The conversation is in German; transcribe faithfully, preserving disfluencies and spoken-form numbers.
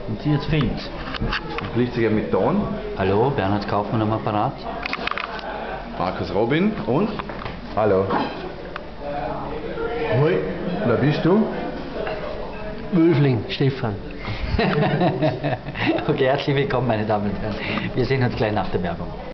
Und sie jetzt Fink. Lichtiger mit Ton. Hallo, Bernhard Kaufmann am Apparat. Markus Robin und? Hallo. Hoi, wer bist du? Wölfling, Stefan. Okay, herzlich willkommen, meine Damen und Herren. Wir sehen uns gleich nach der Werbung.